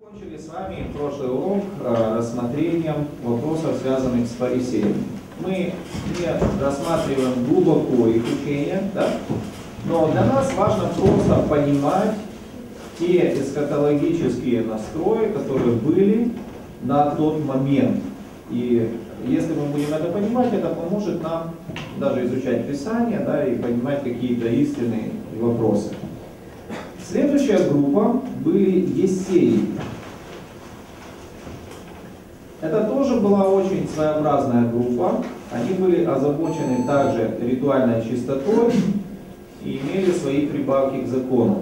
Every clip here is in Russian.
Закончили с вами прошлый урок рассмотрением вопросов, связанных с фарисеями. Мы не рассматриваем глубоко их учение, да? Но для нас важно просто понимать те эсхатологические настрои, которые были на тот момент. И если мы будем это понимать, это поможет нам даже изучать Писание, да, и понимать какие-то истинные вопросы. Следующая группа были ессеи. Это тоже была очень своеобразная группа. Они были озабочены также ритуальной чистотой и имели свои прибавки к закону.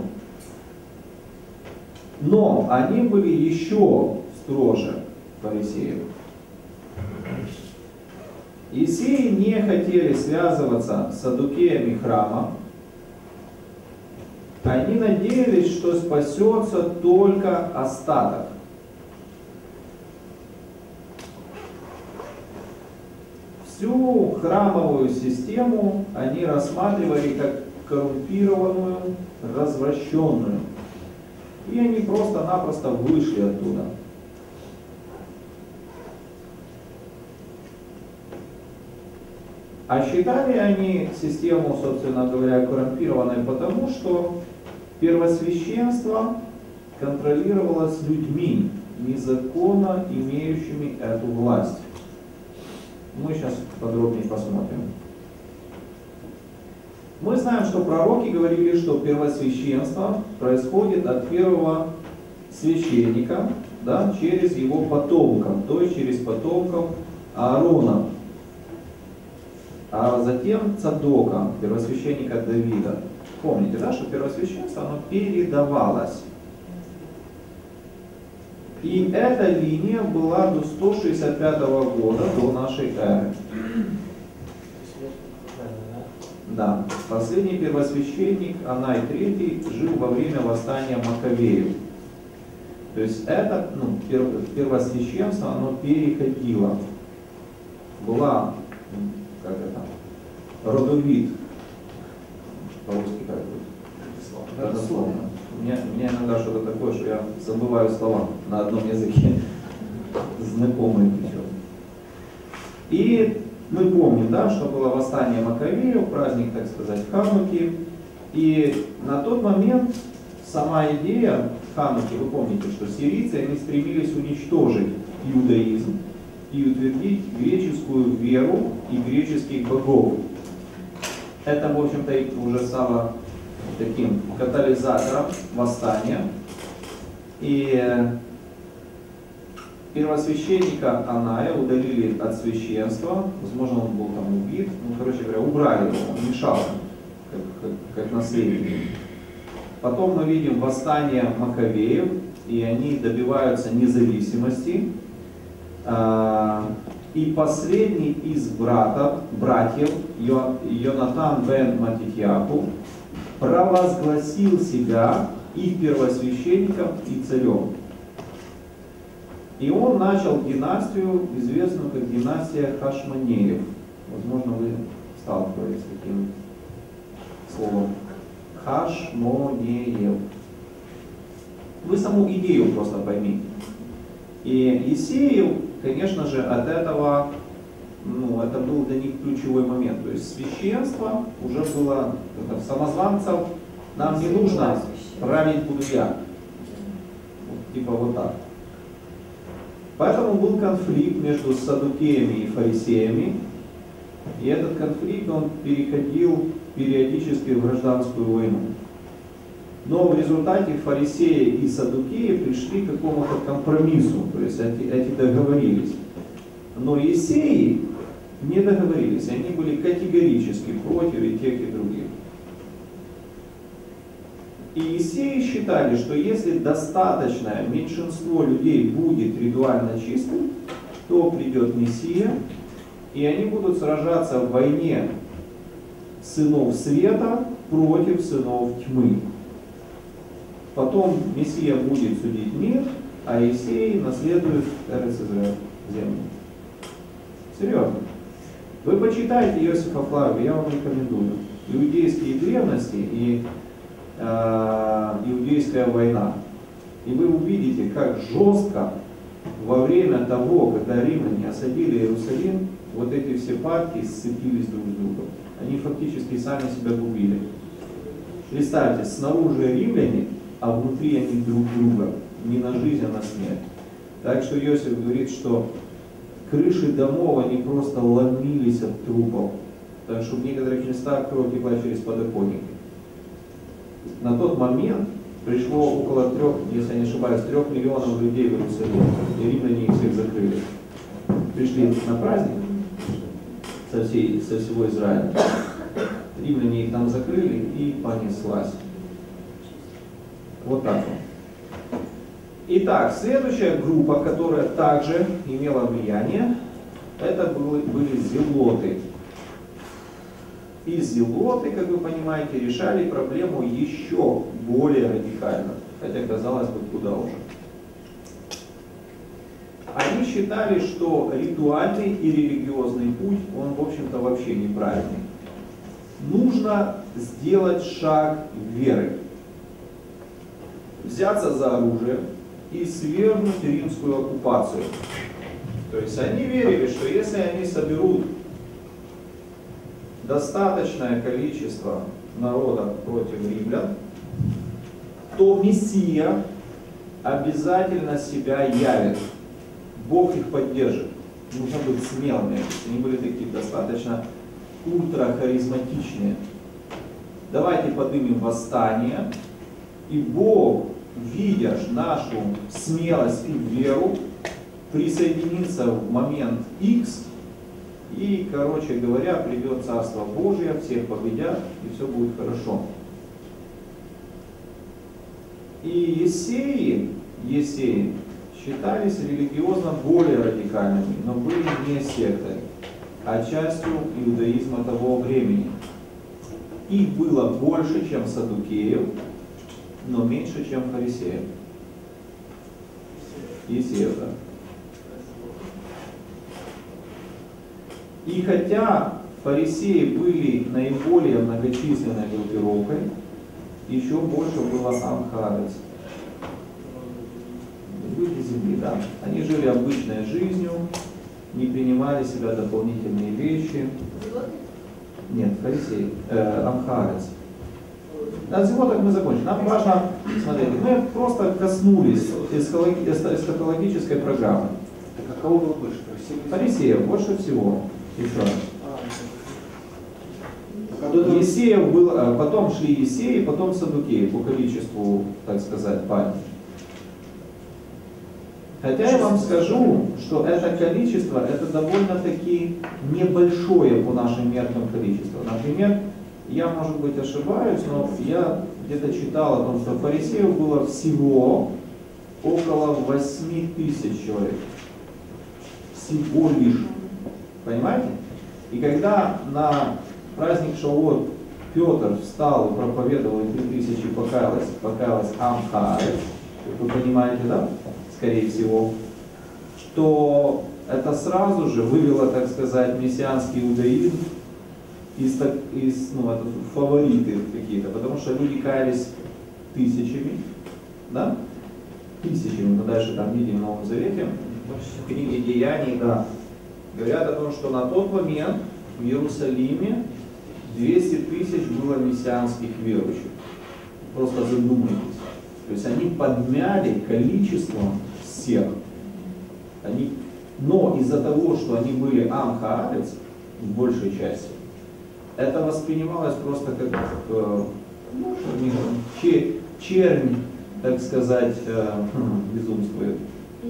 Но они были еще строже фарисеев. Ессеи не хотели связываться с саддукеями храма. Они надеялись, что спасется только остаток. Всю храмовую систему они рассматривали как коррумпированную, развращенную. И они просто-напросто вышли оттуда. А считали они систему, собственно говоря, коррумпированной потому, что первосвященство контролировалось людьми, незаконно имеющими эту власть. Мы сейчас подробнее посмотрим. Мы знаем, что пророки говорили, что первосвященство происходит от первого священника, да, через его потомков, то есть через потомков Аарона, а затем Цадока, первосвященника Давида. Помните, да, что первосвященство, оно передавалось. И эта линия была до 165 года до нашей эры. Да, последний первосвященник, Анай III, жил во время восстания Маккавеев. То есть это, первосвященство, оно переходило. Была, как это, родовид. По-русски как будет? Родословно. У меня иногда что-то такое, что я забываю слова на одном языке, знакомые причем. И мы помним, да, что было восстание Маккавеев, праздник, так сказать, Хануки. И на тот момент сама идея Хануки, вы помните, что сирийцы, они стремились уничтожить иудаизм и утвердить греческую веру и греческих богов. Это, в общем-то, уже стало таким катализатором восстания. И первосвященника Аная удалили от священства, возможно, он был там убит, короче говоря, убрали его, он мешал, как наследник. Потом мы видим восстание Маккавеев, и они добиваются независимости. И последний из братьев, Йонатан бен Матитьяху, провозгласил себя и первосвященником, и царем. И он начал династию, известную как династия Хашмонеев. Возможно, вы сталкивались с таким словом. Хашмонеев. Вы саму идею просто поймите. И Ессеев, конечно же, от этого, это был для них ключевой момент. То есть священство уже было, самозванцев, нам не нужно, править буду я. Типа вот так. Поэтому был конфликт между саддукеями и фарисеями. И этот конфликт, он переходил периодически в гражданскую войну. Но в результате фарисеи и саддукеи пришли к какому-то компромиссу, то есть эти договорились. Но ессеи не договорились, они были категорически против и тех, и других. И ессеи считали, что если достаточное меньшинство людей будет ритуально чистым, то придет Мессия, и они будут сражаться в войне сынов света против сынов тьмы. Потом Мессия будет судить мир, а Ессеи наследует Эрец-Исраэль, землю. Серьезно. Вы почитайте Иосифа Флавия, я вам рекомендую. Иудейские древности и иудейская война. И вы увидите, как жестко во время того, когда римляне осадили Иерусалим, вот эти все партии сцепились друг с другом. Они фактически сами себя губили. Представьте, снаружи римляне, а внутри они друг друга. Не на жизнь, а на смерть. Так что Иосиф говорит, что крыши домов, они просто ломились от трупов. Так что в некоторых местах кровь текла через подоконники. На тот момент пришло около 3, если я не ошибаюсь, 3 миллионов людей в Иерусалим. И римляне их всех закрыли. Пришли на праздник со всего Израиля. Римляне их там закрыли и понеслась. Вот так вот. Итак, следующая группа, которая также имела влияние, это были зелоты. И зелоты, как вы понимаете, решали проблему еще более радикально. Хотя, казалось бы, куда уже. Они считали, что ритуальный и религиозный путь, он, в общем-то, вообще неправильный. Нужно сделать шаг веры. Взяться за оружие и свергнуть римскую оккупацию. То есть они верили, что если они соберут достаточное количество народа против римлян, то Мессия обязательно себя явит. Бог их поддержит. Нужно быть смелыми. Они были такие достаточно ультрахаризматичные. Давайте поднимем восстание, и Бог, видя нашу смелость и веру, присоединится в момент X, и, короче говоря, придет Царство Божие, всех победят, и все будет хорошо. И Есеи считались религиозно более радикальными, но были не сектой, а частью иудаизма того времени. Их было больше, чем саддукеев, но меньше, чем фарисеев. Есеев, да. И хотя фарисеи были наиболее многочисленной группировкой, еще больше было амхарец. Люди земли, да. Они жили обычной жизнью, не принимали в себя дополнительные вещи. Нет, фарисей, амхарец. На зевотах мы закончим. Нам важно, смотрите, мы просто коснулись эсхатологической программы. Так, а кого было больше? Фарисеев больше всего. Еще раз. Есеев был, потом шли Есеи, потом Саддукеи по количеству, так сказать, партий. Хотя я вам скажу, что это количество, это довольно-таки небольшое по нашим меркам количество. Например, я, может быть, ошибаюсь, но я где-то читал о том, что фарисеев было всего около 8 тысяч человек. Всего лишь. Понимаете? И когда на праздник Шавуот Петр встал и проповедовал, и 3000 покаялось амхарец, вы понимаете, да? Скорее всего, то это сразу же вывело, так сказать, мессианский иудаизм из фавориты какие-то, потому что люди каялись тысячами, да? Тысячами, мы дальше там видим в Новом Завете, в книге Деяний, да, говорят о том, что на тот момент в Иерусалиме 200 тысяч было мессианских верующих. Просто задумайтесь. То есть они подмяли количеством всех. Но из-за того, что они были амхаарец, в большей части, это воспринималось просто как чернь, так сказать, безумствует.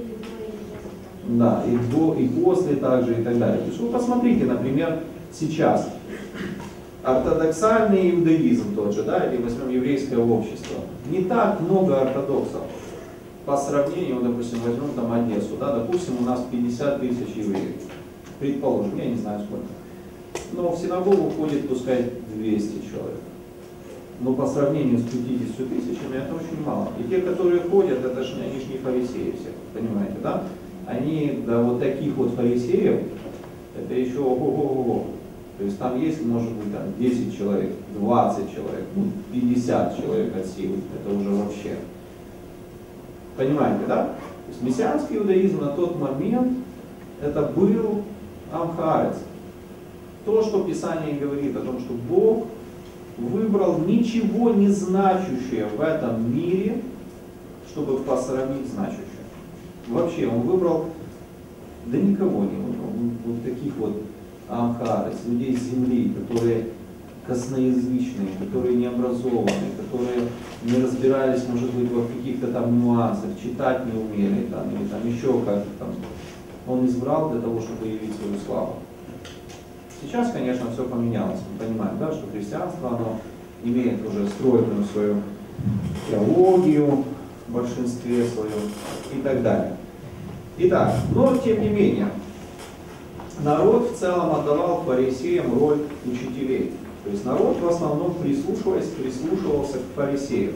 Да, и после также и так далее. То есть вы посмотрите, например, сейчас ортодоксальный иудаизм тот же, да, или возьмем еврейское общество. Не так много ортодоксов по сравнению, допустим, возьмем там Одессу, да, допустим, у нас 50 тысяч евреев. Предположим, я не знаю сколько. Но в синагогу ходит, пускай, 200 человек. Но по сравнению с 50 тысячами это очень мало. И те, которые ходят, это же они же не фарисеи все, понимаете, да? Они, да, вот таких вот фарисеев, это еще ого-го-го. То есть там есть, может быть, там 10 человек, 20 человек, 50 человек от силы. Это уже вообще. Понимаете, да? То есть мессианский иудаизм на тот момент это был Ам-Хаарец. То, что Писание говорит о том, что Бог выбрал ничего не значащее в этом мире, чтобы посрамить значащее. Вообще, Он выбрал, да никого не выбрал, вот таких вот Ам-Хаарец, людей с земли, которые косноязычные, которые необразованные, которые не разбирались, может быть, в каких-то там нюансах, читать не умели, там, или там еще как-то там. Он избрал для того, чтобы явить свою славу. Сейчас, конечно, все поменялось. Мы понимаем, да, что христианство, оно имеет уже стройную свою теологию в большинстве своем и так далее. Итак, но тем не менее, народ в целом отдавал фарисеям роль учителей. То есть народ в основном прислушивался к фарисеям.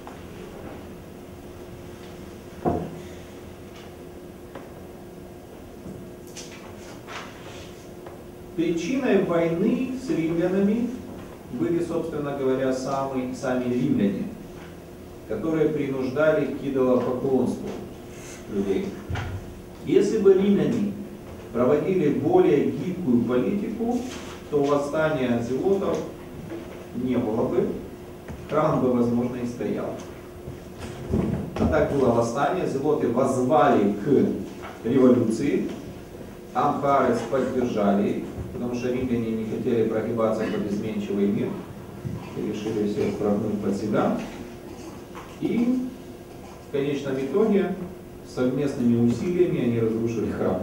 Причиной войны с римлянами были, собственно говоря, сами римляне, которые принуждали к идолопоклонству людей. Если бы римляне проводили более гибкую политику, то восстания зелотов не было бы, храм бы, возможно, и стоял. А так было восстание, зелоты воззвали к революции, Ам-Хаарец поддержали, потому что римляне не хотели прогибаться под изменчивый мир, и решили всех прогнуть под себя. И в конечном итоге совместными усилиями они разрушили храм.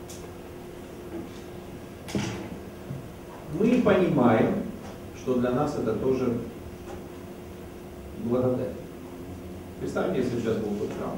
Мы понимаем, что для нас это тоже благодать. Представьте, если сейчас был тот храм.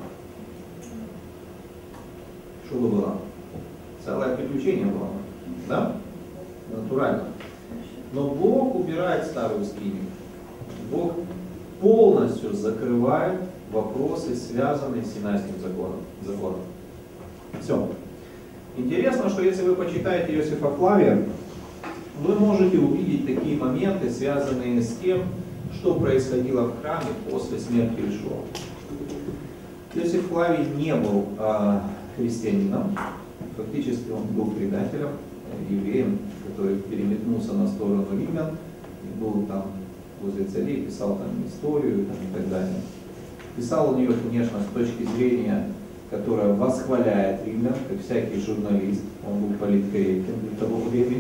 Что бы было? Целое приключение было, да? Натурально. Но Бог убирает старую скинию. Бог полностью закрывает вопросы, связанные с Синайским законом. Все. Интересно, что если вы почитаете Иосифа Флавия, вы можете увидеть такие моменты, связанные с тем, что происходило в храме после смерти Иешуа. Иосиф Флавий не был христианином, фактически он был предателем, евреем, который переметнулся на сторону римлян, и был там возле царей, писал там историю там, и так далее. Писал он ее, конечно, с точки зрения, которая восхваляет римлян, как всякий журналист, он был политкорректен для того времени.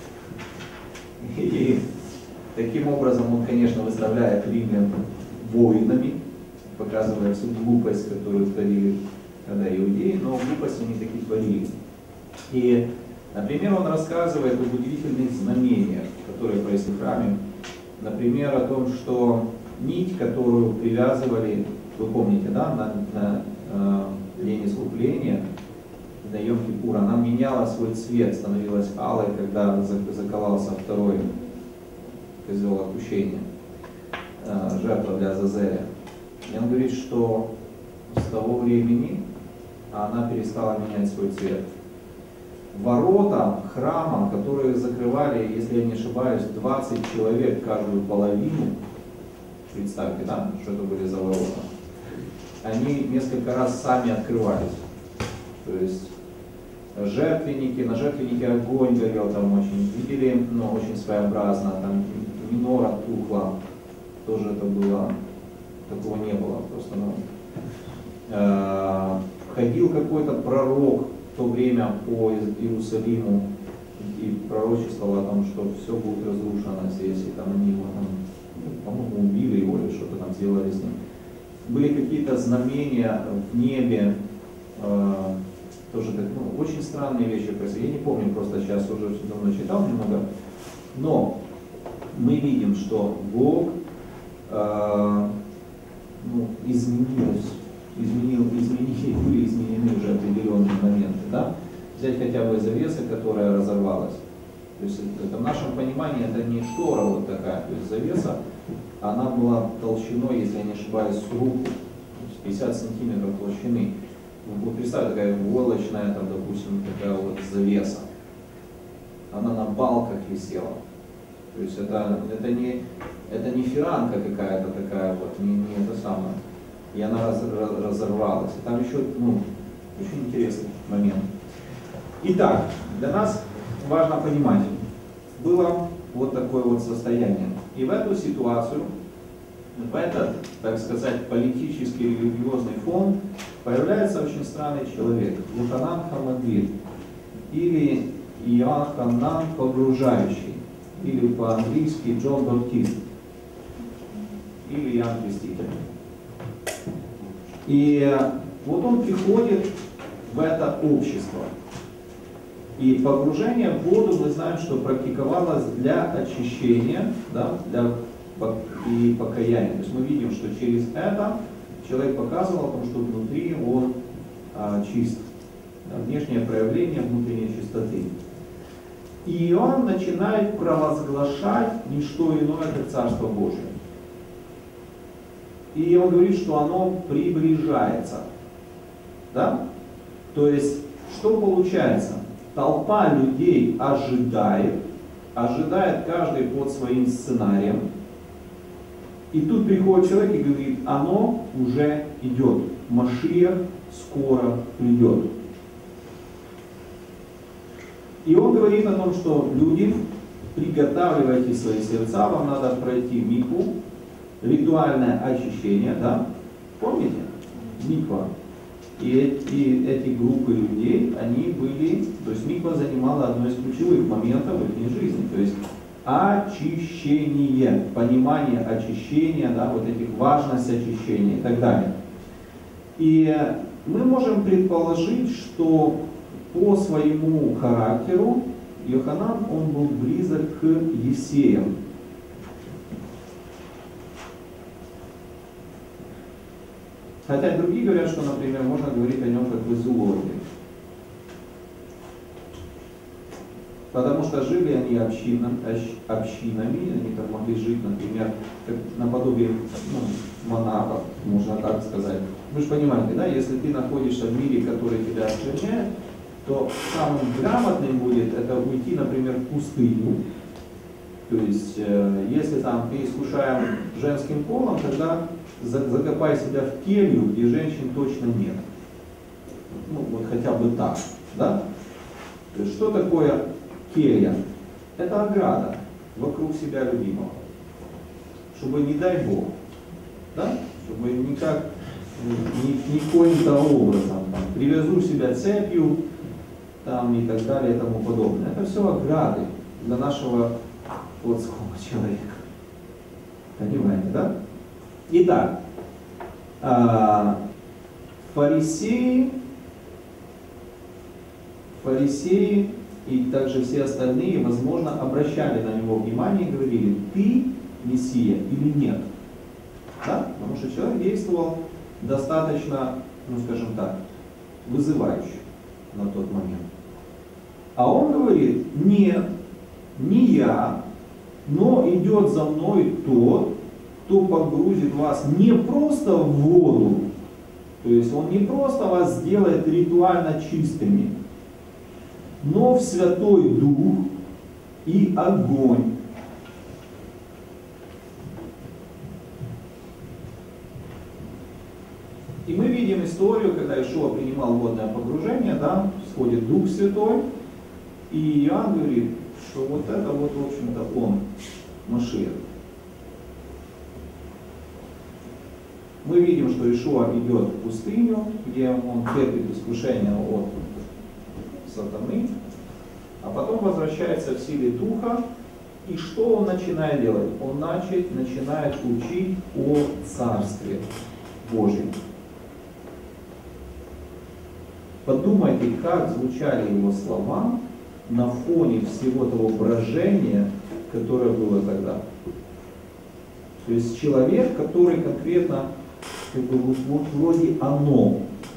И таким образом он, конечно, выставляет римлян воинами, показывая всю глупость, которую творили когда иудеи, но глупости они такие творили. И, например, он рассказывает об удивительных знамениях, которые происходят в храме. Например, о том, что нить, которую привязывали, вы помните, да, на день искупления, на Йом-Кипур, она меняла свой цвет, становилась алой, когда закололся второй козел отпущения, жертва для Азазеля. И он говорит, что с того времени она перестала менять свой цвет. Ворота храма, которые закрывали, если я не ошибаюсь, 20 человек каждую половину, представьте, да, что это были за ворота, они несколько раз сами открывались. То есть жертвенники, на жертвеннике огонь горел там очень, видели, но очень своеобразно, там минора тухла, тоже это было, такого не было, просто, ходил какой-то пророк в то время по Иерусалиму и пророчествовал о том, что все будет разрушено здесь, и там они его, по-моему, убили его или что-то там сделали с ним. Были какие-то знамения в небе, тоже так, очень странные вещи происходили. Я не помню, просто сейчас уже давно читал немного, но мы видим, что Бог были изменены уже определенные моменты. Да? Взять хотя бы завеса, которая разорвалась. То есть это в нашем понимании это не штора вот такая, то есть завеса, она была толщиной, если я не ошибаюсь, с руку, 50 сантиметров толщины. Вот представьте, такая войлочная, там, допустим, такая вот завеса. Она на балках висела. То есть это не фиранка какая-то такая вот, не это самое. и она разорвалась. И там еще, очень интересный момент. Итак, для нас важно понимать, было вот такое вот состояние. И в эту ситуацию, в этот, так сказать, политический религиозный фон появляется очень странный человек, Йоханан Хамагир, или Иоанн Погружающий, или по-английски Джон Баптист, или Иоанн Креститель. И вот он приходит в это общество. И погружение в воду, мы знаем, что практиковалось для очищения, да, и покаяния. То есть мы видим, что через это человек показывал о том, что внутри он чист. Да, внешнее проявление внутренней чистоты. И он начинает провозглашать не что иное, как Царство Божие. И он говорит, что оно приближается. Да? То есть, что получается? Толпа людей ожидает каждый под своим сценарием. И тут приходит человек и говорит, оно уже идет. Машиах скоро придет. И он говорит о том, что люди, приготавливайте свои сердца, вам надо пройти микву, ритуальное очищение, да? Помните? Миква. И эти группы людей, они были, то есть миква занимала одно из ключевых моментов в их жизни, то есть очищение, понимание очищения, да, вот этих важность очищения и так далее. И мы можем предположить, что по своему характеру Йоханан, он был близок к Евсеям. Хотя другие говорят, что, например, можно говорить о нем как в зоологии. Потому что жили они общинами, они там могли жить, например, как наподобие монахов, можно так сказать. Вы же понимаете, да, если ты находишься в мире, который тебя оскверняет, то самым грамотным будет это уйти, например, в пустыню. То есть, если там ты искушаем женским полом, тогда закопай себя в келью, где женщин точно нет. Вот хотя бы так, да? То есть, что такое келья? Это ограда вокруг себя любимого. Чтобы, не дай Бог, да? Чтобы никак, никоим-то образом, там, привязу себя цепью, там, и так далее, и тому подобное. Это все ограды для нашего плотского человека. Понимаете, да? Итак, фарисеи и также все остальные, возможно, обращали на него внимание и говорили, ты Мессия или нет? Да? Потому что человек действовал достаточно, скажем так, вызывающе на тот момент. А он говорит, нет, не я, но идет за мной тот, кто погрузит вас не просто в воду, то есть он не просто вас сделает ритуально чистыми, но в Святой Дух и огонь. И мы видим историю, когда Иешуа принимал водное погружение, да, сходит Дух Святой, и Иоанн говорит, что вот это вот, в общем-то, он, Машиах. Мы видим, что Иешуа идет в пустыню, где он терпит искушение от сатаны, а потом возвращается в силе Духа, и что он начинает делать? Он начинает учить о Царстве Божьем. Подумайте, как звучали его слова на фоне всего того брожения, которое было тогда. То есть человек, который конкретно, вот вроде оно.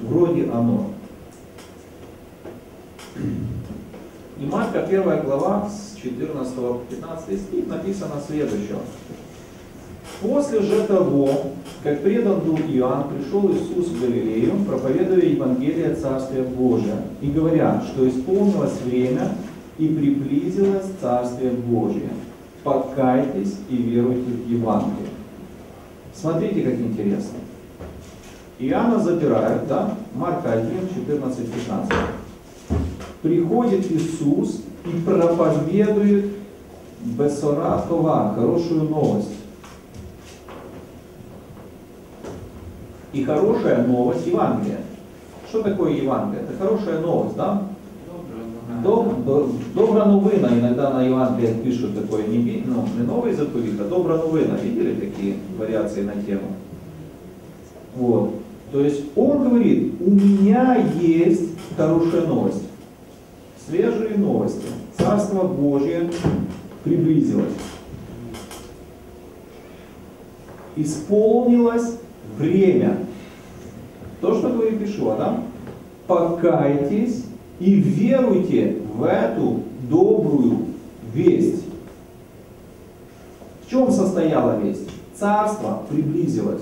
И Марка 1 глава с 14 по 15 стих написано следующее. После же того, как предан был Иоанн, пришел Иисус в Галилею, проповедуя Евангелие Царствия Божия, и говоря, что исполнилось время и приблизилось Царствие Божие. Покайтесь и веруйте в Евангелие. Смотрите, как интересно. Иоанна запирают, да? Марка 1, 14, 15. Приходит Иисус и проповедует Бесора Това, хорошую новость. И хорошая новость Евангелия. Что такое Евангелие? Это хорошая новость, да? Добра новина. Иногда на Евангелии пишут такое, не новый заповедь, а добра новина. Видели такие вариации на тему? Вот. То есть он говорит, у меня есть хорошая новость. Свежие новости. Царство Божье приблизилось. Исполнилось время. То, что говорит Иешуа, да? Покайтесь и веруйте в эту добрую весть. В чем состояла весть? Царство приблизилось.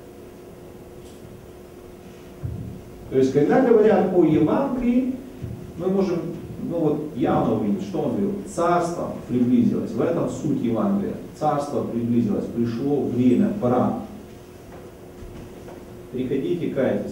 То есть, когда говорят о Евангелии, мы можем, явно увидеть, что он говорил. Царство приблизилось. В этом суть Евангелия. Царство приблизилось. Пришло время, пора. Приходите, кайтесь.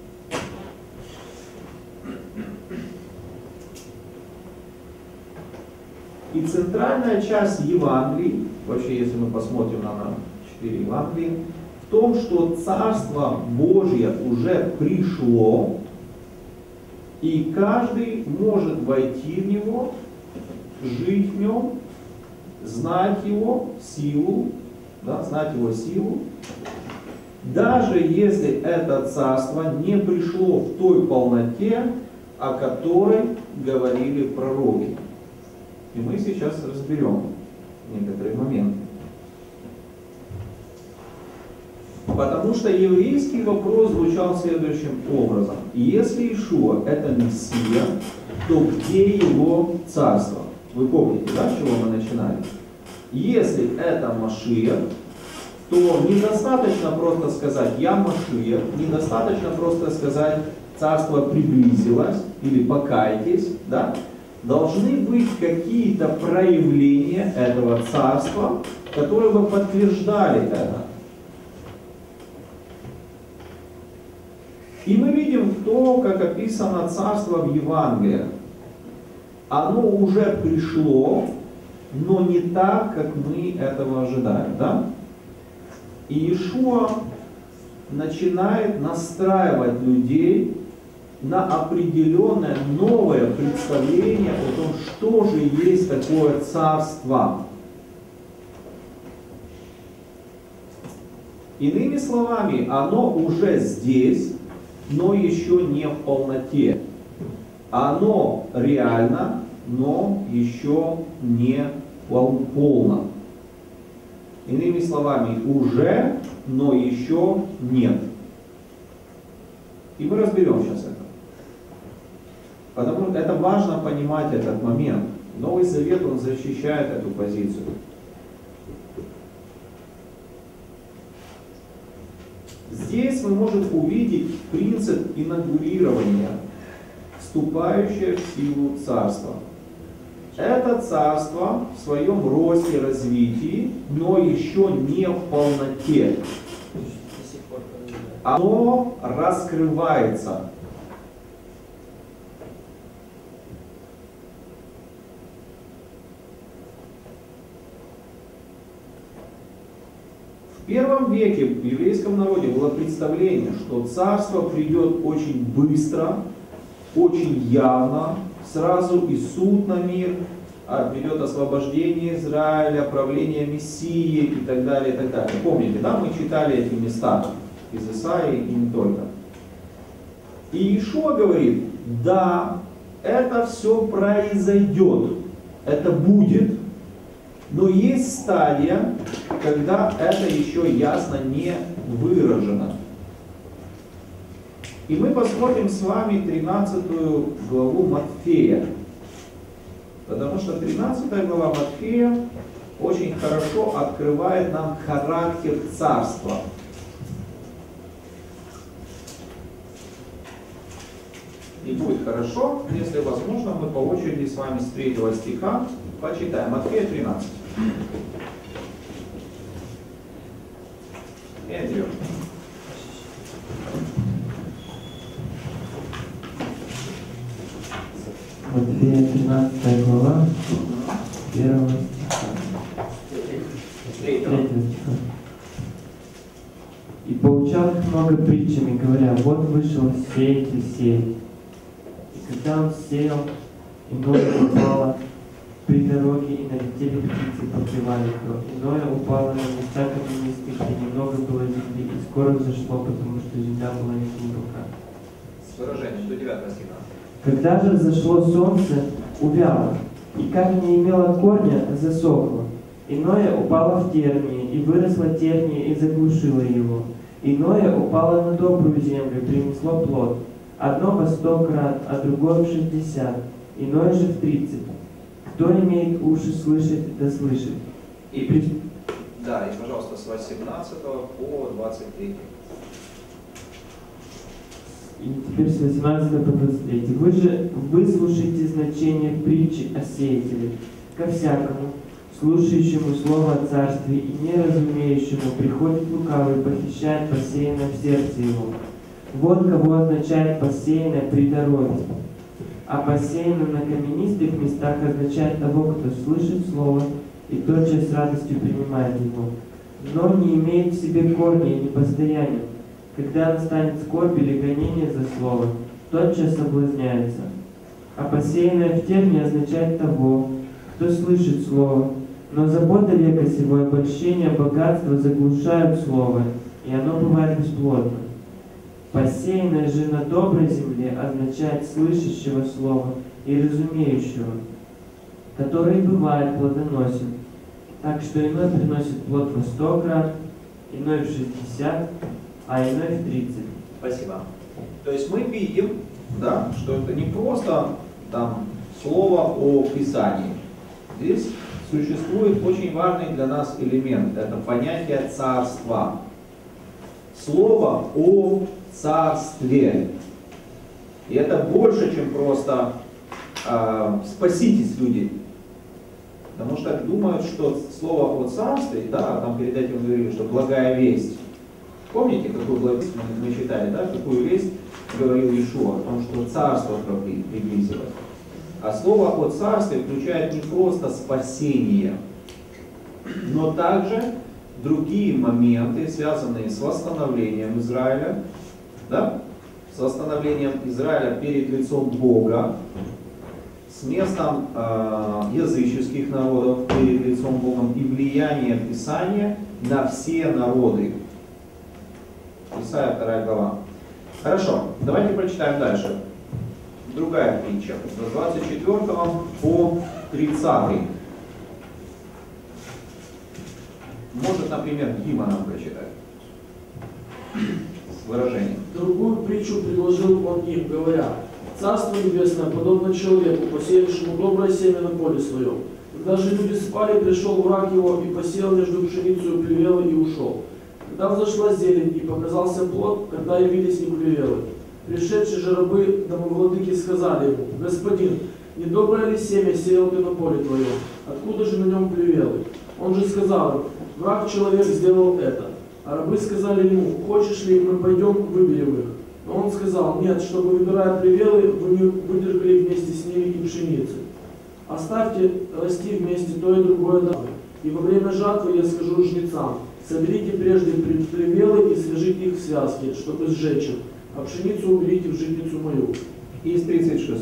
И центральная часть Евангелий, вообще если мы посмотрим на 4 Евангелия, в том, что Царство Божье уже пришло, и каждый может войти в него, жить в нем, знать его силу, да, знать его силу, даже если это царство не пришло в той полноте, о которой говорили пророки. И мы сейчас разберем некоторые моменты. Потому что еврейский вопрос звучал следующим образом. Если Иешуа это Мессия, то где его царство? Вы помните, да, с чего мы начинали? Если это Машиах, то недостаточно просто сказать «я Машиах», недостаточно просто сказать «царство приблизилось» или «покайтесь», да? Должны быть какие-то проявления этого царства, которые бы подтверждали это. И мы видим то, как описано царство в Евангелии. Оно уже пришло, но не так, как мы этого ожидаем. Да? И Иешуа начинает настраивать людей на определенное новое представление о том, что же есть такое царство. Иными словами, оно уже здесь, но еще не в полноте. Оно реально, но еще не полно. Иными словами, уже, но еще нет. И мы разберем сейчас это. Потому что это важно понимать этот момент. Новый Завет, он защищает эту позицию. Здесь мы можем увидеть принцип инаугурирования, вступающее в силу царства. Это царство в своем росте, развитии, но еще не в полноте. Оно раскрывается. В первом веке в еврейском народе было представление, что царство придет очень быстро, очень явно, сразу и суд на мир, придет освобождение Израиля, правление Мессии и так далее, и так далее. Помните, да, мы читали эти места из Исаии и не только. И Иешуа говорит, да, это все произойдет, это будет, но есть стадия, когда это еще ясно не выражено. И мы посмотрим с вами 13 главу Матфея. Потому что 13 глава Матфея очень хорошо открывает нам характер царства. И будет хорошо, если возможно, мы по очереди с вами с 3 стиха почитаем. Матфея 13. И идем. Матфея 13 глава, 1 стиха. 3 стиха. «И поучал их много притчами, говоря, вот вышел сеятель сеять. И когда он сеял, иное упало при дороге, и налетели птицы, покрывали его. Иное упало на места каменистых, и немного было земли, и скоро взошло, потому что земля была не глубока». С выражением до 9 стиха. Когда же взошло солнце, увяло, и как не имело корня, засохло. Иное упало в тернии, и выросло терние, и заглушило его. Иное упало на добрую землю, принесло плод. Одно во 100 крат, а другое в 60, иное же в 30. Кто имеет уши слышать, да слышит. Да, и, пожалуйста, с 18 по 23. И теперь с 18 по 23. Вы же выслушайте значение притчи о сеятеле. Ко всякому, слушающему слово о царстве и не разумеющему, приходит лукавый, похищает посеянное в сердце его. Вот кого означает посеянное при дороге. А посеянное на каменистых местах означает того, кто слышит слово и тотчас с радостью принимает его, но не имеет в себе корня и непостоянен. Когда настанет скорбь или гонение за слово, тотчас соблазняется. А посеянное в тернии означает того, кто слышит слово, но забота века сего и обольщение богатства заглушают слово, и оно бывает бесплодно. Посеянное же на доброй земле означает слышащего слова и разумеющего, который бывает плодоносен, так что иной приносит плод во 100 крат, иной в 60, а иной в 30. Спасибо. То есть мы видим, да, что это не просто там слово о Писании. Здесь существует очень важный для нас элемент. Это понятие царства. Слово о царстве. И это больше, чем просто спаситесь, люди. Потому что думают, что слово о царстве, да, там перед этим говорили, что благая весть. Помните, какую благую весть мы читали, да, какую весть говорил Иешуа, о том, что царство приблизилось. А слово о царстве включает не просто спасение, но также другие моменты, связанные с восстановлением Израиля, да, с восстановлением Израиля перед лицом Бога, с местом языческих народов перед лицом Богом и влияние Писания на все народы. Исайя 2 глава. Хорошо, давайте прочитаем дальше. Другая притча, с 24 по 30. Может, например, Дима нам прочитать с выражением. Другую притчу предложил он им, говоря: «Царство небесное подобно человеку, посеявшему доброе семя на поле своем. Когда же люди спали, пришел враг его и посеял между пшеницей плевелы и ушел. Когда взошла зелень и показался плод, когда явились и плевелы. Пришедшие же рабы домовладыки сказали ему: Господин, недоброе ли семя сеял ты на поле твоем? Откуда же на нем плевелы? Он же сказал им: враг человек сделал это. А рабы сказали ему: хочешь ли, мы пойдем выберем их? Но он сказал: нет, чтобы, выбирая плевелы, вы не выдергали вместе с ними и пшеницы. Оставьте расти вместе то и другое домой. И во время жатвы я скажу жнецам: соберите прежде плевелы и свяжите их в связки, чтобы сжечь их, а пшеницу уберите в житницу мою». И из 36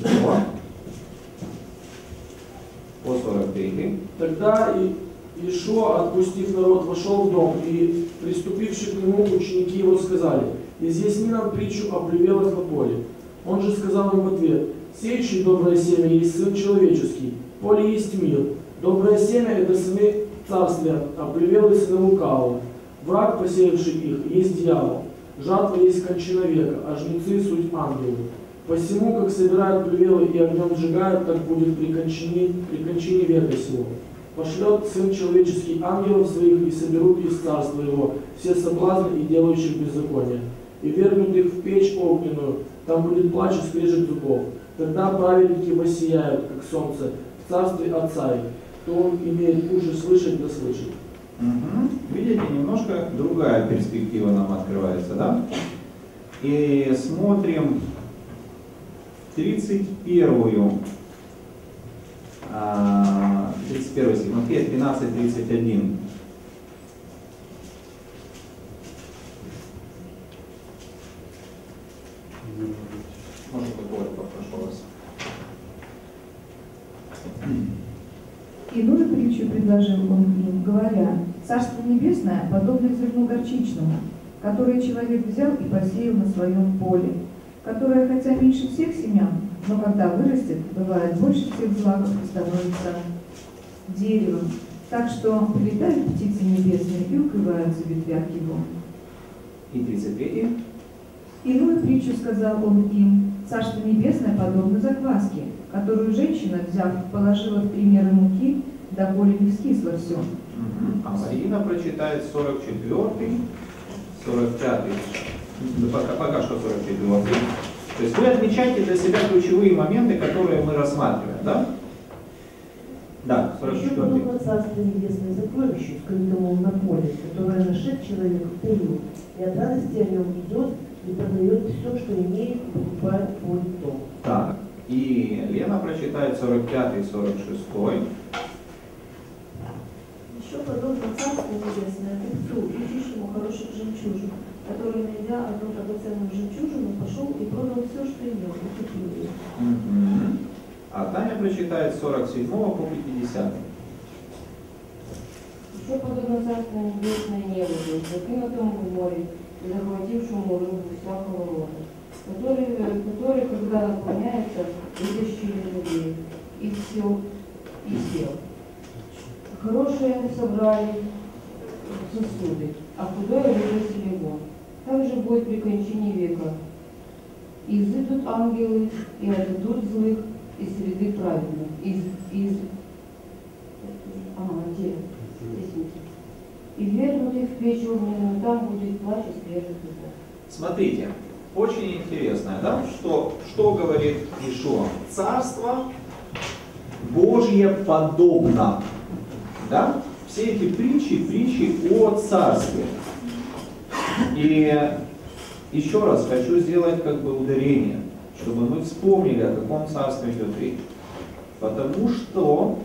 по 43. Тогда Иешуа, отпустив народ, вошел в дом, и приступившие к нему ученики его сказали: изъясни нам притчу о плевелах на поле. Он же сказал им в ответ: сеющий доброе семя есть Сын Человеческий, поле есть мир. Доброе семя – это сыны царствия, а плевелы – сыны лукавого. Враг, посеявший их, есть дьявол. Жатва есть кончина века, а жнецы – суть ангелы. Посему, как собирают плевелы и огнем сжигают, так будет при кончине века сего. Пошлет Сын Человеческий ангелов своих, и соберут из царства его все соблазны и делающих беззаконие, и вергнут их в печь огненную, там будет плач и скрежет зубов. Тогда праведники воссияют, как солнце, в царстве Отца их. Кто он имеет уши слышать, да слышит». Видите, немножко другая перспектива нам открывается, да? И смотрим 31 31 стих, Матфея 13:31. Можно какого-то попрошу вас. Иную притчу предложил он им, говоря: «Царство небесное подобно зерну горчичному, которое человек взял и посеял на своем поле, которое, хотя меньше всех семян, но когда вырастет, бывает больше всех злаков и становится деревом, так что прилетают птицы небесные и укрываются в ветвях его». И 33. Иную притчу сказал он им: «Царство небесное подобно закваске, которую женщина, взяв, положила в 3 меры муки, доколе не вскисло все». А Марина прочитает 44-й, 45-й, пока что 44-й. То есть вы отмечаете для себя ключевые моменты, которые мы рассматриваем, да? Да, Еще 44-й. подобно Царство Небесное сокровищу, скрытому на поле, которое нашед человек в полю, и от радости о нем идет и продает все, что имеет, и покупает поле дом. Так, и Лена прочитает 45-й, 46-й. Еще подобно Царство Небесное купцу, ищущему хороших жемчужин, который, найдя одну драгоценную жемчужину, пошел и продал все, что имел, и купил ее. А Таня прочитает 47 по 50. Еще подобно Царство Небесное небу, закинутому в море и захватившему рыбу всякого рода, который, когда наполняется, вытащили людей, и все, и сел. Хорошее собрали сосуды, а худое выбросили вон. Так же будет при кончине века. И изыдут ангелы, и отдадут злых из среды праведных, и вернут их в печь огненную, там будет плач и скрежет зубов. Смотрите, очень интересно, да? Что говорит Ишуа? Царство Божье подобно. Да? Все эти притчи о царстве. И еще раз хочу сделать ударение, чтобы мы вспомнили, о каком царстве идет речь. Потому что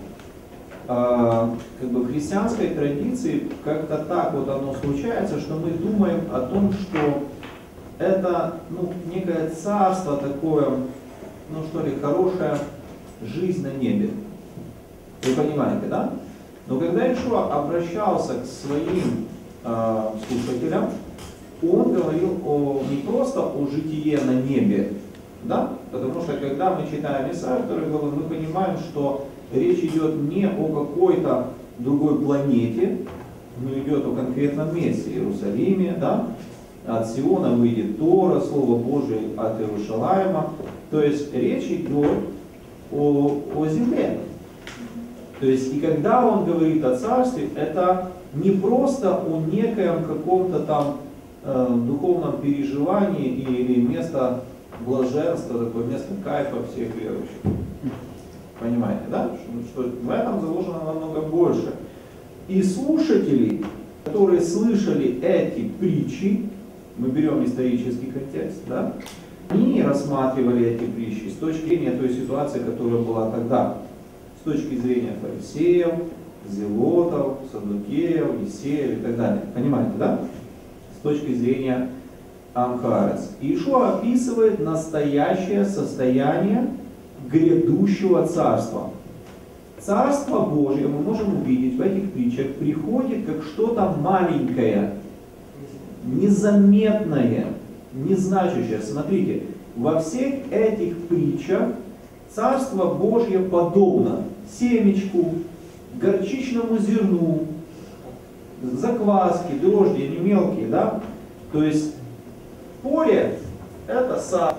в христианской традиции как-то так оно случается, что мы думаем о том, что это некое царство такое, хорошая жизнь на небе. Вы понимаете, да? Но когда Ишуа обращался к своим слушателям, он говорил не просто о житие на небе, да? Потому что когда мы читаем Исаию 2 главы, мы понимаем, что речь идет не о какой-то другой планете, но идет о конкретном месте, Иерусалиме, да? От Сиона выйдет Тора, Слово Божие от Иерушалайма. То есть речь идет о земле. То есть и когда он говорит о царстве, это не просто о некоем каком-то там духовном переживании или место блаженства, такое место кайфа всех верующих. Понимаете, да? Что в этом заложено намного больше. И слушатели, которые слышали эти притчи, мы берем исторический контекст, да? Они рассматривали эти притчи с точки зрения той ситуации, которая была тогда. С точки зрения фарисеев, зелотов, саддукеев, есеев и так далее. Понимаете, да? С точки зрения Амхарец. Иешуа описывает настоящее состояние грядущего царства. Царство Божье, мы можем увидеть в этих притчах, приходит как что-то маленькое, незаметное, незначащее. Смотрите, во всех этих притчах Царство Божье подобно семечку, горчичному зерну, закваске, дрожжи, они мелкие, да? То есть поле – это сад.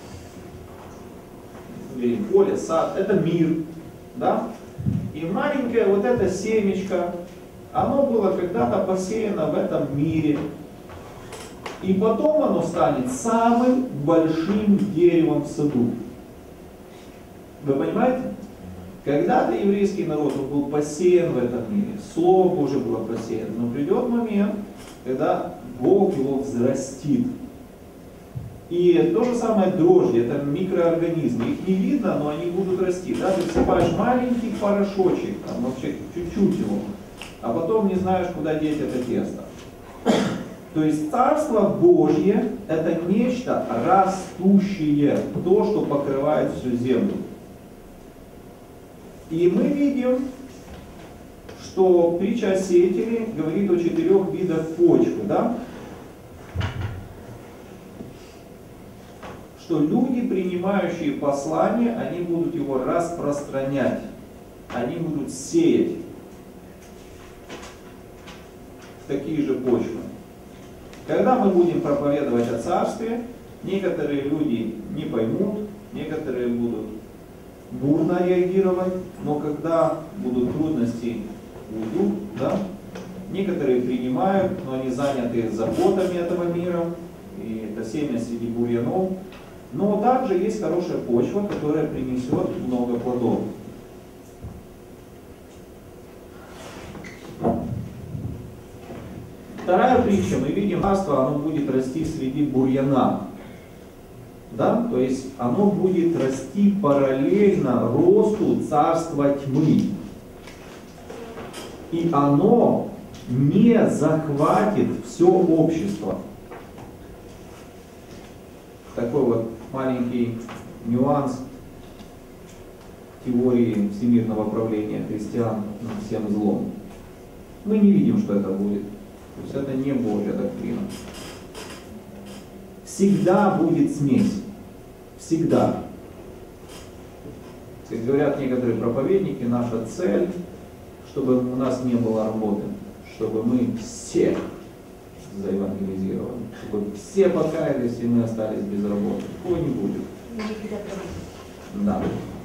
Поле, сад – это мир, да? И маленькое вот это семечко, оно было когда-то посеяно в этом мире. И потом оно станет самым большим деревом в саду. Вы понимаете? Когда-то еврейский народ был посеян в этом мире, Слово Божие было посеяно, но придет момент, когда Бог его взрастит. И то же самое дрожжи, это микроорганизмы. Их не видно, но они будут расти. Да? Ты всыпаешь маленький порошочек, там вообще чуть-чуть его, а потом не знаешь, куда деть это тесто. То есть Царство Божье — это нечто растущее, то, что покрывает всю землю. И мы видим, что притча о сеятеле говорит о 4 видах почвы, да? Что люди, принимающие послание, они будут его распространять, они будут сеять в такие же почвы. Когда мы будем проповедовать о Царстве, некоторые люди не поймут, некоторые будут бурно реагировать, но когда будут трудности, уйдут, да? Некоторые принимают, но они заняты заботами этого мира, и это семя среди бурьянов. Но также есть хорошая почва, которая принесет много плодов. Вторая притча, мы видим, царство, оно будет расти среди бурьяна. Да? То есть оно будет расти параллельно росту царства тьмы. И оно не захватит все общество. Такой вот маленький нюанс теории всемирного правления христиан над всем злом. Мы не видим, что это будет. То есть это не Божья доктрина. Всегда будет смесь. Всегда. Как говорят некоторые проповедники, наша цель, чтобы у нас не было работы, чтобы мы все заевангелизировали, чтобы все покаялись и мы остались без работы. Такого не будет. Да.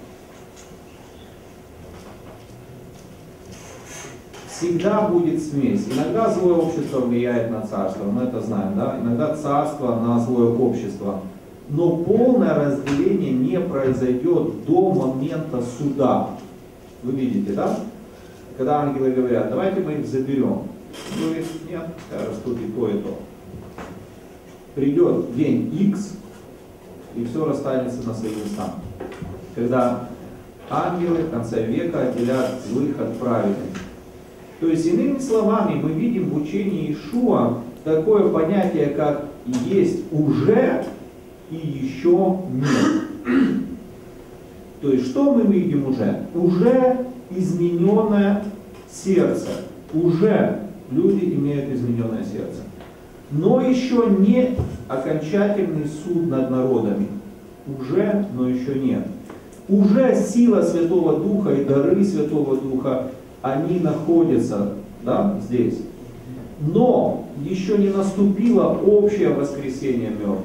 Всегда будет смесь. Иногда злое общество влияет на царство, мы это знаем, да? Иногда царство на злое общество. Но полное разделение не произойдет до момента суда. Вы видите, да? Когда ангелы говорят, давайте мы их заберем. Он говорит, нет, растут и то, и то. Придет день X, и все расстанется на свои места. Когда ангелы в конце века отделят злых от праведных. То есть, иными словами, мы видим в учении Иешуа такое понятие, как есть уже и еще нет. То есть, что мы видим уже? Уже измененное сердце. Уже люди имеют измененное сердце. Но еще не окончательный суд над народами. Уже, но еще нет. Уже сила Святого Духа и дары Святого Духа, они находятся, да, здесь. Но еще не наступило общее воскресение мертвых.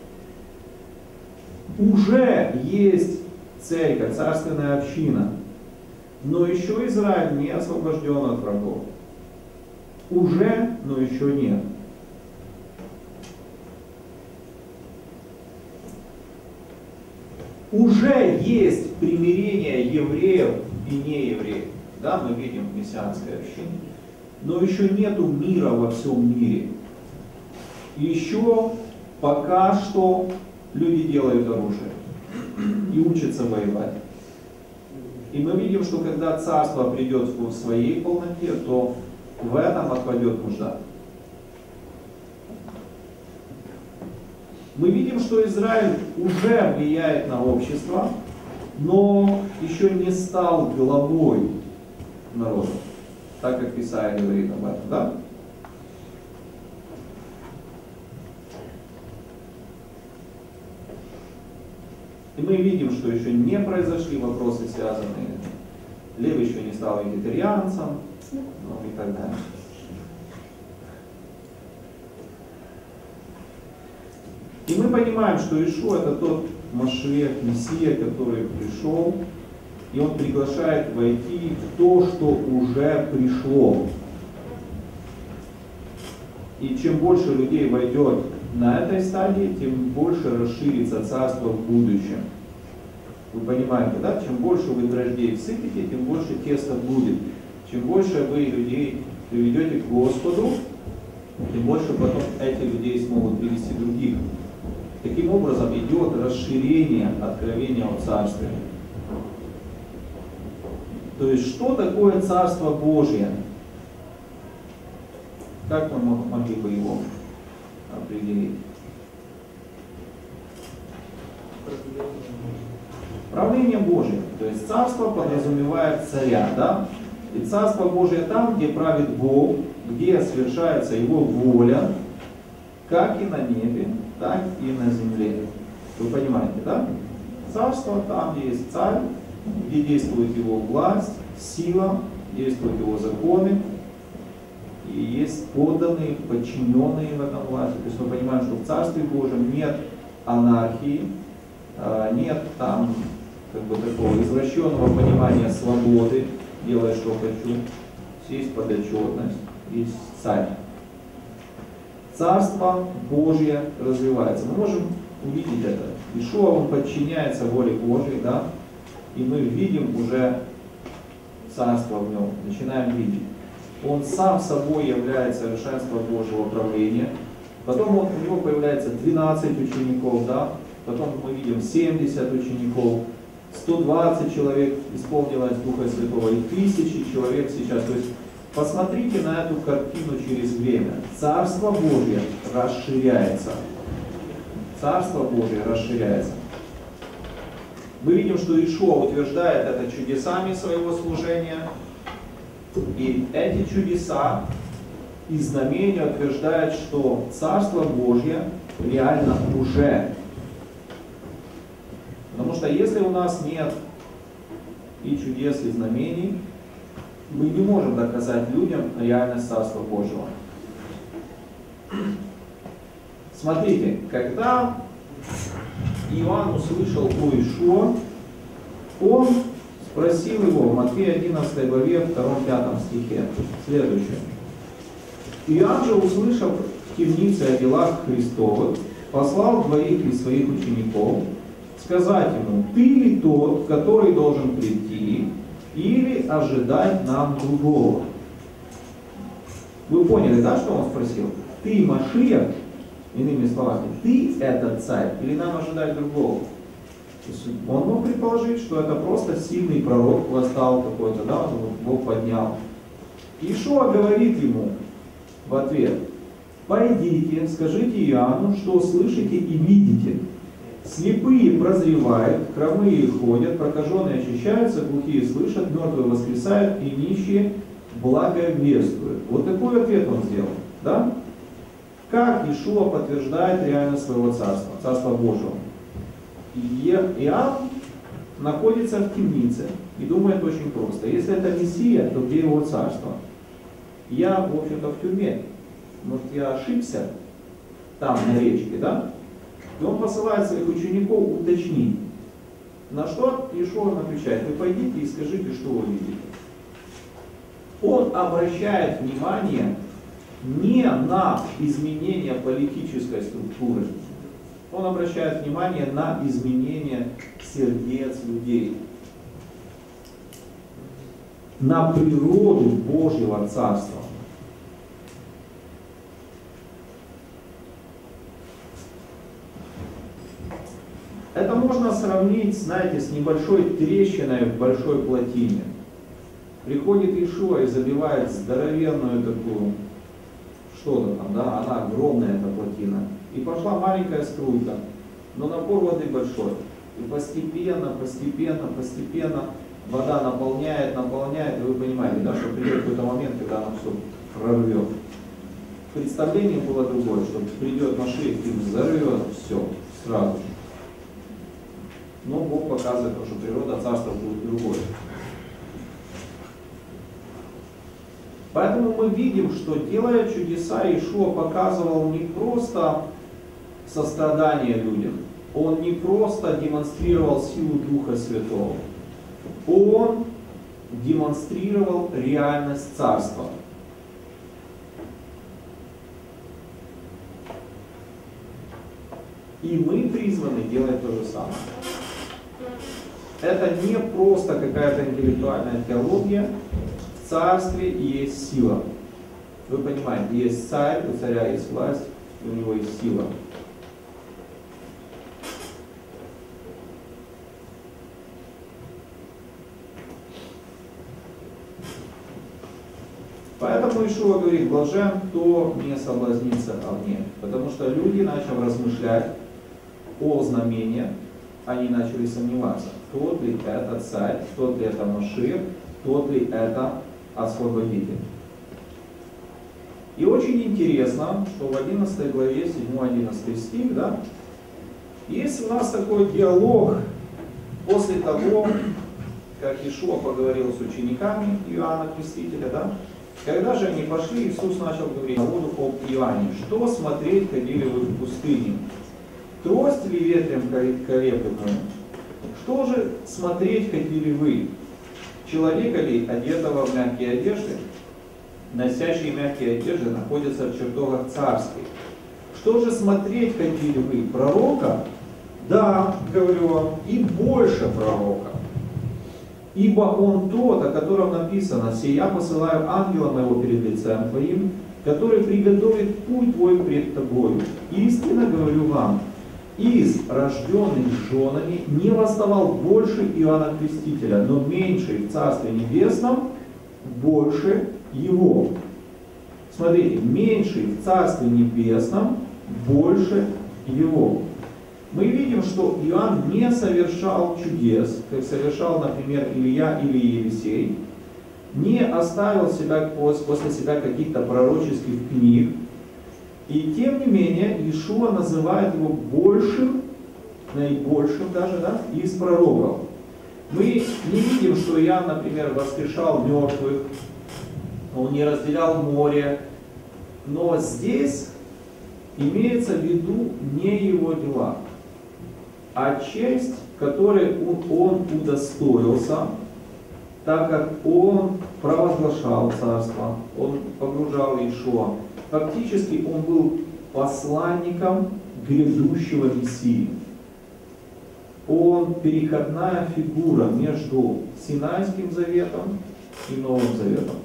Уже есть церковь, царственная община. Но еще Израиль не освобожден от врагов. Уже, но еще нет. Уже есть примирение евреев и неевреев. Да, мы видим в мессианской общине. Но еще нету мира во всем мире. Еще пока что люди делают оружие и учатся воевать. И мы видим, что когда царство придет в своей полноте, то в этом отпадет нужда. Мы видим, что Израиль уже влияет на общество, но еще не стал главой народа, так как Исаия говорит об этом, да? И мы видим, что еще не произошли вопросы, связанные. Лев еще не стал вегетарианцем, ну и так далее. И мы понимаем, что Иешуа — это тот Машиах, Мессия, который пришел, и он приглашает войти в то, что уже пришло. И чем больше людей войдет на этой стадии, тем больше расширится царство в будущем. Вы понимаете, да? Чем больше вы дрождей всыпите, тем больше теста будет. Чем больше вы людей приведете к Господу, тем больше потом эти людей смогут привести других. Таким образом идет расширение откровения о Царстве. То есть, что такое Царство Божие? Как мы могли бы его определить? Правление Божие. То есть Царство подразумевает царя, да? И Царство Божие там, где правит Бог, где совершается Его воля, как и на небе, так и на земле. Вы понимаете, да? Царство там, где есть царь, где действует его власть, сила, действуют его законы, и есть подданные, подчиненные в этом власти. То есть мы понимаем, что в Царстве Божьем нет анархии, нет там как бы такого извращенного понимания свободы, делай что хочу, есть подотчетность, есть царь. Царство Божье развивается. Мы можем увидеть это. Иешуа, он подчиняется воле Божьей, да, и мы видим уже царство в нем, начинаем видеть. Он сам собой является совершенство Божьего правления. Потом у него появляется 12 учеников, да, потом мы видим 70 учеников, 120 человек исполнилось Духа Святого и 1000 человек сейчас. То есть посмотрите на эту картину через время. Царство Божье расширяется. Царство Божье расширяется. Мы видим, что Иешуа утверждает это чудесами своего служения. И эти чудеса и знамения утверждают, что Царство Божье реально уже. Потому что если у нас нет и чудес, и знамений, мы не можем доказать людям реальность Царства Божьего. Смотрите, когда Иоанн услышал о Иешуа, он спросил его в Матфея 11 главе 2-5 стихе следующее. Иоанн же, услышав в темнице о делах Христовых, послал 2 из своих учеников сказать ему: ты ли тот, который должен прийти, или ожидать нам другого? Вы поняли, да, что он спросил? Ты Машиах, иными словами, ты этот царь, или нам ожидать другого? То есть он мог предположить, что это просто сильный пророк восстал какой-то, да, Бог поднял. Иешуа говорит ему в ответ: пойдите, скажите Иоанну, что слышите и видите. Слепые прозревают, хромые ходят, прокаженные очищаются, глухие слышат, мертвые воскресают и нищие благовествуют. Вот такой ответ он сделал. Да? Как Иешуа подтверждает реальность своего царства, Царства Божьего? Иоанн находится в темнице и думает очень просто. Если это Мессия, то где его царство? Я, в общем-то, в тюрьме. Может, я ошибся там, на речке, да? И он посылает своих учеников уточнить. На что Иешуа отвечает: вы пойдите и скажите, что вы видите. Он обращает внимание не на изменение политической структуры, он обращает внимание на изменение сердец людей, на природу Божьего Царства. Это можно сравнить, знаете, с небольшой трещиной в большой плотине. Приходит Иешуа и забивает здоровенную такую, что-то там, да, она огромная, эта плотина. И пошла маленькая струйка, но напор воды большой. И постепенно вода наполняет, и вы понимаете, да, что придет какой-то момент, когда она все прорвет. Представление было другое, что придет Машиах и взорвет все сразу же. Но Бог показывает, что природа царства будет другой. Поэтому мы видим, что, делая чудеса, Иешуа показывал не просто сострадание людям, он не просто демонстрировал силу Духа Святого, он демонстрировал реальность царства. И мы призваны делать то же самое. Это не просто какая-то интеллектуальная теология. В царстве есть сила. Вы понимаете, есть царь, у царя есть власть, и у него есть сила. Поэтому Ишуа говорит, блажен, кто не соблазнится о мне. Потому что люди, начав размышлять о знамениях, они начали сомневаться, тот ли это царь, тот ли это Машиах, тот ли это освободитель. И очень интересно, что в 11 главе, 7-11 стих, да, есть у нас такой диалог после того, как Ишуа поговорил с учениками Иоанна Крестителя, да, когда же они пошли, Иисус начал говорить народу об Иоанне. Что смотреть ходили вы в пустыне? Трость ли ветром колеблемую? Что же смотреть ходили вы? Человека ли, одетого в мягкие одежды? Носящие мягкие одежды находятся в чертогах царских. Что же смотреть ходили вы? Пророка? Да, говорю вам, и больше пророка. Ибо он тот, о котором написано: «Сия посылаю ангела моего перед лицем твоим, который приготовит путь твой пред тобою. Истинно говорю вам, из рожденных женами не восставал больше Иоанна Крестителя, но меньший в Царстве Небесном больше его». Смотрите, меньший в Царстве Небесном больше его. Мы видим, что Иоанн не совершал чудес, как совершал, например, Илья или Елисей, не оставил себя, после себя каких-то пророческих книг, и тем не менее Иешуа называет его большим, наибольшим даже, да, из пророков. Мы не видим, что Иоанн, например, воскрешал мертвых, он не разделял море, но здесь имеется в виду не его дела, а честь, которой он удостоился, так как он провозглашал царство, он погружал Иешуа. Фактически он был посланником грядущего Мессии. Он переходная фигура между Синайским заветом и Новым заветом.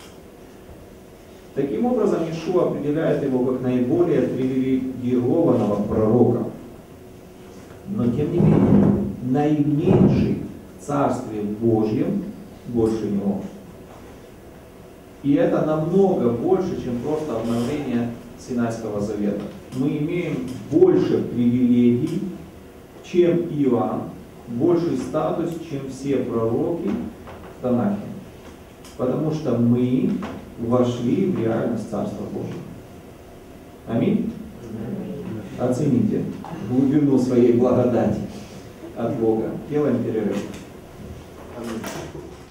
Таким образом, Иешуа определяет его как наиболее привилегированного пророка. Но тем не менее, наименьший в Царстве Божьем больше него. И это намного больше, чем просто обновление Синайского завета. Мы имеем больше привилегий, чем Иоанн, больший статус, чем все пророки в Танахе. Потому что мы вошли в реальность Царства Божьего. Аминь? Оцените глубину своей благодати от Бога. Делаем перерыв. Аминь.